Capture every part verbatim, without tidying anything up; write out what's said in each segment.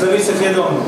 Slăvit să fie Domnul!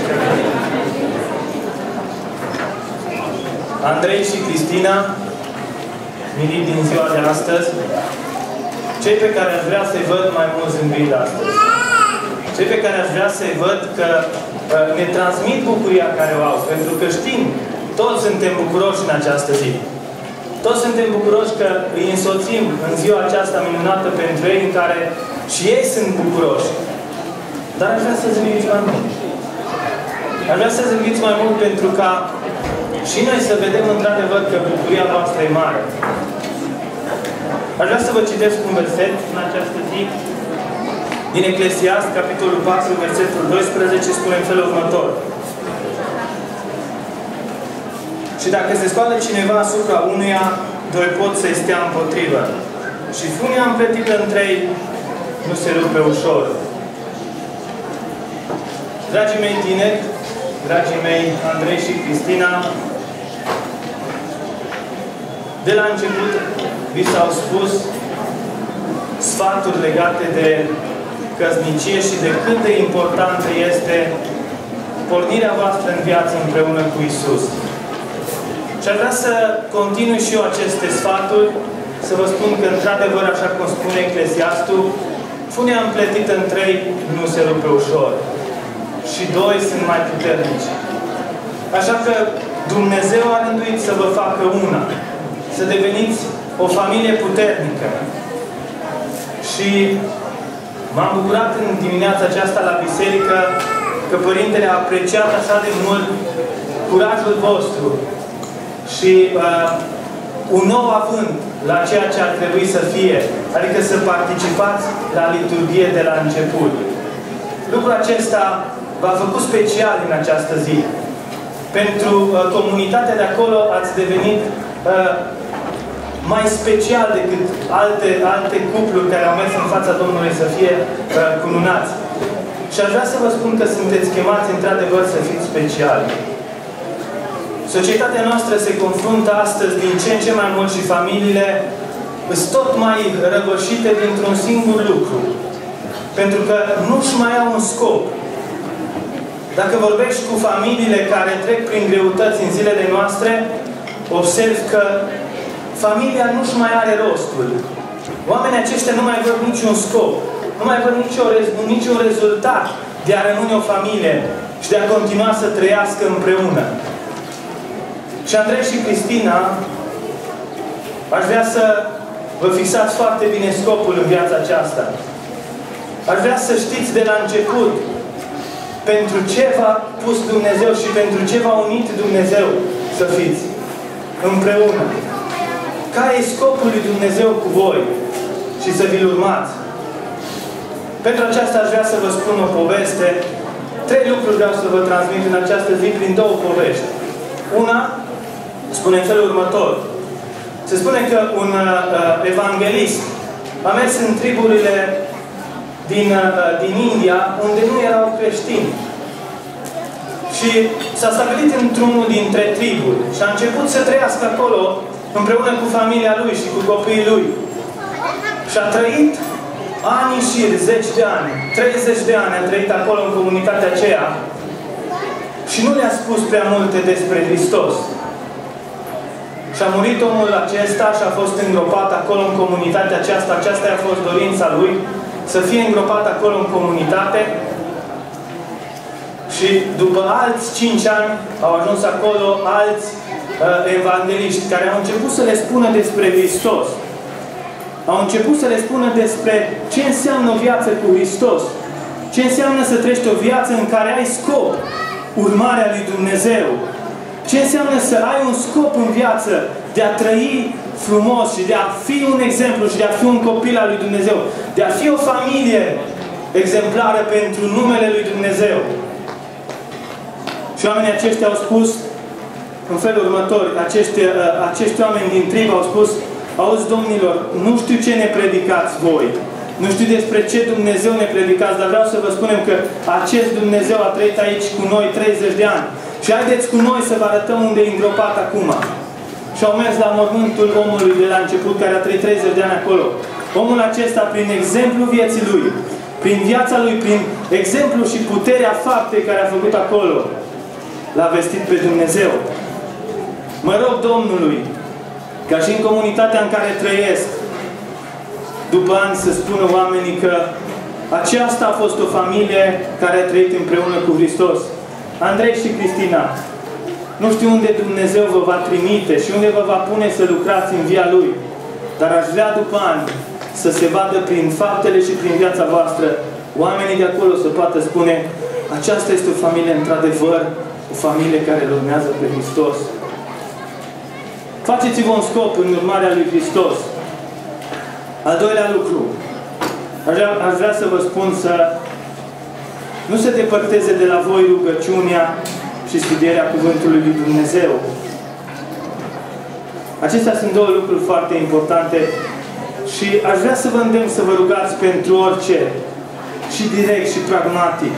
Andrei și Cristina, milit din ziua de astăzi, cei pe care aș vrea să-i văd mai mulți în vid astăzi. Cei pe care aș vrea să-i văd că uh, ne transmit bucuria care o au, pentru că știm, toți suntem bucuroși în această zi. Toți suntem bucuroși că îi însoțim în ziua aceasta minunată pentru ei, în care și ei sunt bucuroși. Dar aș vrea să zâmbiți mai mult. Aș vrea să zâmbiți mai mult pentru ca și noi să vedem într-adevăr că bucuria voastră e mare. Aș vrea să vă citesc un verset în această zi. Din Eclesiast, capitolul patru, versetul doisprezece, spune în felul următor. Și dacă se scoală cineva asupra unuia, doi pot să-i stea împotrivă. Și funia împletită între ei nu se rupe ușor. Dragii mei tineri, dragii mei Andrei și Cristina, de la început vi s-au spus sfaturi legate de căsnicie și de cât de importantă este pornirea voastră în viață împreună cu Isus. Și aș vrea să continui și eu aceste sfaturi, să vă spun că, într-adevăr, așa cum spune Eclesiastul, funia împletită în trei nu se rupe ușor. Și doi sunt mai puternici. Așa că Dumnezeu a rânduit să vă facă una. Să deveniți o familie puternică. Și m-am bucurat în dimineața aceasta la biserică că Părintele a apreciat așa de mult curajul vostru și uh, un nou avânt la ceea ce ar trebui să fie, adică să participați la liturghie de la început. Lucrul acesta v-a făcut special în această zi. Pentru uh, comunitatea de acolo ați devenit uh, mai special decât alte, alte cupluri care au mers în fața Domnului să fie uh, cununați. Și aș vrea să vă spun că sunteți chemați într-adevăr să fiți speciali. Societatea noastră se confruntă astăzi din ce în ce mai mult și familiile sunt tot mai răvășite dintr-un singur lucru. Pentru că nu-și mai au un scop. Dacă vorbești cu familiile care trec prin greutăți în zilele noastre, observi că familia nu-și mai are rostul. Oamenii aceștia nu mai văd niciun scop. Nu mai văd nicio, niciun rezultat de a rămâne o familie și de a continua să trăiască împreună. Și Andrei și Cristina, aș vrea să vă fixați foarte bine scopul în viața aceasta. Aș vrea să știți de la început pentru ce v-a pus Dumnezeu și pentru ce v-a unit Dumnezeu să fiți împreună. Care e scopul lui Dumnezeu cu voi și să vi-l urmați? Pentru aceasta aș vrea să vă spun o poveste. Trei lucruri vreau să vă transmit în această zi prin două povești. Una spune în felul următor. Se spune că un uh, evanghelist a mers în triburile din, uh, din India, unde nu erau creștini. Și s-a stabilit într-unul dintre triburi și a început să trăiască acolo împreună cu familia lui și cu copiii lui. Și a trăit ani în șir, zeci de ani, treizeci de ani a trăit acolo în comunitatea aceea și nu le-a spus prea multe despre Hristos. Și a murit omul acesta și a fost îngropat acolo în comunitatea aceasta. Aceasta a fost dorința lui, să fie îngropat acolo în comunitate. Și după alți cinci ani au ajuns acolo alți uh, evangeliști care au început să le spună despre Hristos. Au început să le spună despre ce înseamnă o viață cu Hristos. Ce înseamnă să trăiești o viață în care ai scop, urmarea lui Dumnezeu. Ce înseamnă să ai un scop în viață de a trăi frumos și de a fi un exemplu și de a fi un copil al lui Dumnezeu. De a fi o familie exemplară pentru numele lui Dumnezeu. Și oamenii aceștia au spus în felul următor, acești, acești oameni din trib au spus: auzi, domnilor, nu știu ce ne predicați voi. Nu știu despre ce Dumnezeu ne predicați, dar vreau să vă spunem că acest Dumnezeu a trăit aici cu noi treizeci de ani. Și haideți cu noi să vă arătăm unde e îngropat acum. Și au mers la mormântul omului de la început, care a trăit treizeci de ani acolo. Omul acesta, prin exemplu vieții lui, prin viața lui, prin exemplu și puterea faptei care a făcut acolo, l-a vestit pe Dumnezeu. Mă rog Domnului, ca și în comunitatea în care trăiesc, după ani să spună oamenii că aceasta a fost o familie care a trăit împreună cu Hristos. Andrei și Cristina, nu știu unde Dumnezeu vă va trimite și unde vă va pune să lucrați în via Lui, dar aș vrea după ani să se vadă prin faptele și prin viața voastră, oamenii de acolo să poată spune: aceasta este o familie într-adevăr, o familie care îl urmează pe Hristos. Faceți-vă un scop în urmarea lui Hristos. Al doilea lucru, aș vrea, aș vrea să vă spun să nu se depărteze de la voi rugăciunea și studierea Cuvântului lui Dumnezeu. Acestea sunt două lucruri foarte importante și aș vrea să vă îndemn să vă rugați pentru orice, și direct și pragmatic.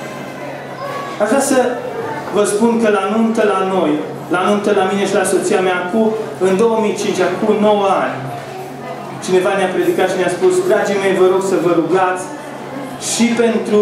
Aș vrea să vă spun că la nuntă la noi, la nuntă la mine și la soția mea, cu, în două mii cinci, acum nouă ani, cineva ne-a predicat și ne-a spus: dragii mei, vă rog să vă rugați și pentru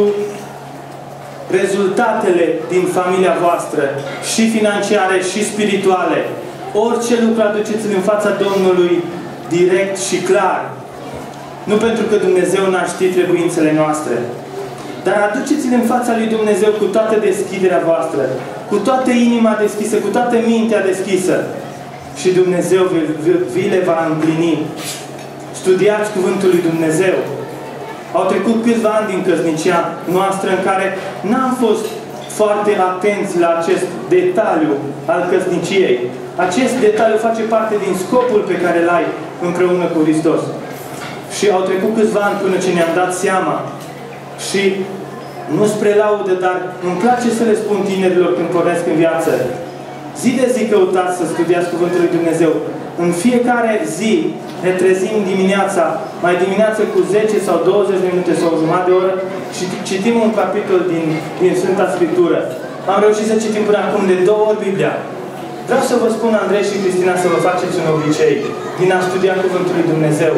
rezultatele din familia voastră, și financiare, și spirituale. Orice lucru aduceți-l în fața Domnului direct și clar. Nu pentru că Dumnezeu n-a știt trebuințele noastre, dar aduceți-l în fața lui Dumnezeu cu toată deschiderea voastră, cu toată inima deschisă, cu toată mintea deschisă. Și Dumnezeu vi, vi, vi le va împlini. Studiați Cuvântul lui Dumnezeu. Au trecut câțiva ani din căsnicia noastră în care n-am fost foarte atenți la acest detaliu al căsniciei. Acest detaliu face parte din scopul pe care îl ai împreună cu Hristos. Și au trecut câțiva ani până ce ne-am dat seama. Și nu spre laudă, dar îmi place să le spun tinerilor când pornesc în viață: zi de zi căutați să studiați Cuvântul lui Dumnezeu. În fiecare zi ne trezim dimineața, mai dimineață cu zece sau douăzeci de minute sau o jumătate de oră și citim un capitol din, din Sfânta Scriptură. Am reușit să citim până acum de două ori Biblia. Vreau să vă spun, Andrei și Cristina, să vă faceți un obicei din a studia Cuvântul lui Dumnezeu.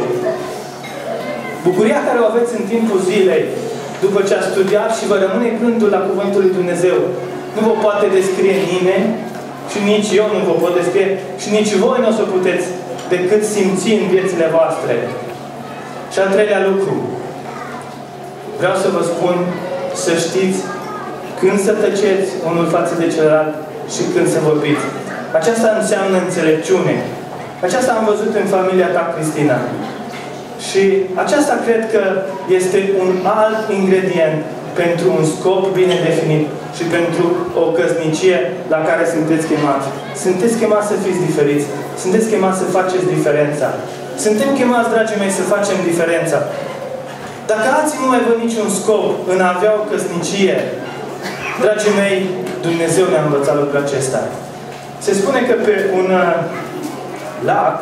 Bucuria care o aveți în timpul zilei, după ce ați studiat și vă rămâne gândul la Cuvântul lui Dumnezeu, nu vă poate descrie nimeni și nici eu nu vă pot descrie și nici voi nu o să puteți decât simți în viețile voastre. Și al treilea lucru, vreau să vă spun să știți când să tăceți unul față de celălalt și când să vorbiți. Aceasta înseamnă înțelepciune. Aceasta am văzut în familia ta, Cristina. Și aceasta cred că este un alt ingredient pentru un scop bine definit și pentru o căsnicie la care sunteți chemați. Sunteți chemați să fiți diferiți. Sunteți chemați să faceți diferența. Suntem chemați, dragii mei, să facem diferența. Dacă alții nu mai văd niciun scop în a avea o căsnicie, dragii mei, Dumnezeu ne-a învățat lucrul acesta. Se spune că pe un lac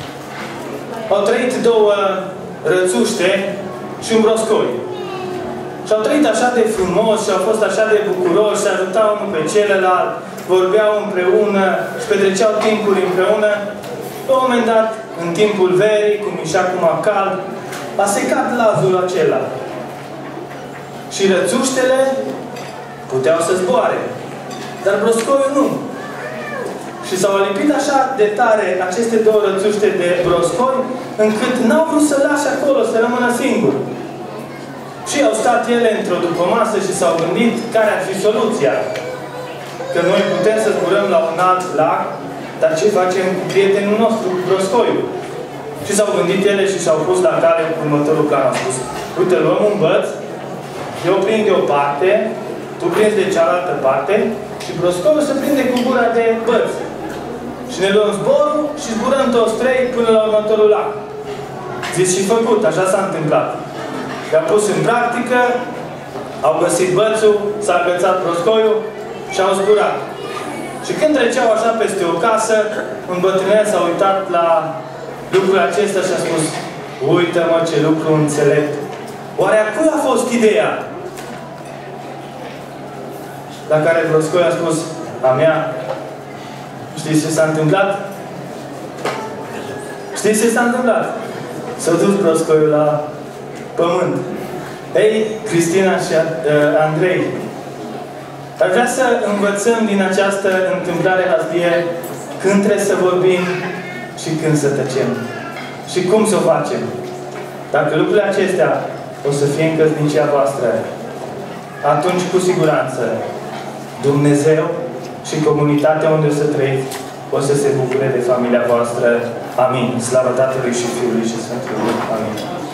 au trăit două rățuște și un broscoi. Și au trăit așa de frumos și au fost așa de bucuroși, se ajutau unul pe celălalt, vorbeau împreună și petreceau timpul împreună. La un moment dat, în timpul verii, cum ieșea acum cald, a secat lazul acela. Și rățuștele puteau să zboare, dar broscoiul nu. Și s-au alipit așa de tare aceste două rățuște de broscoi, încât n-au vrut să lași acolo, să rămână singur. Și au stat ele într-o dupămasă și s-au gândit care ar fi soluția. Că noi putem să zburăm la un alt lac, dar ce facem cu prietenul nostru, cu broscoiul? Și s-au gândit ele și s-au pus la cale cu următorul plan. Au spus: uite, luăm un băț, eu prind de o parte, tu prinzi de cealaltă parte și broscoiul se prinde cu gura de băț. Și ne luăm zborul și zburăm toți trei până la următorul lac. Zis și făcut, așa s-a întâmplat. I-au pus în practică, au găsit bățul, s-a agățat broscoiul și au zburat. Și când treceau așa peste o casă, un bătrânel s-a uitat la lucrul acesta și a spus: uită-mă ce lucru înțelept! Oare a cui a fost ideea? La care broscoiul a spus: a mea. Știți ce s-a întâmplat? Știți ce s-a întâmplat? S-a dus broscoiul la pământ. Ei, Cristina și uh, Andrei, ar vrea să învățăm din această întâmplare hazlie când trebuie să vorbim și când să tăcem. Și cum să o facem. Dacă lucrurile acestea o să fie în căsnicia voastră, atunci, cu siguranță, Dumnezeu și comunitatea unde o să trăiți o să se bucure de familia voastră. Amin. Slavă Tatălui și Fiului și Sfântului. Amin.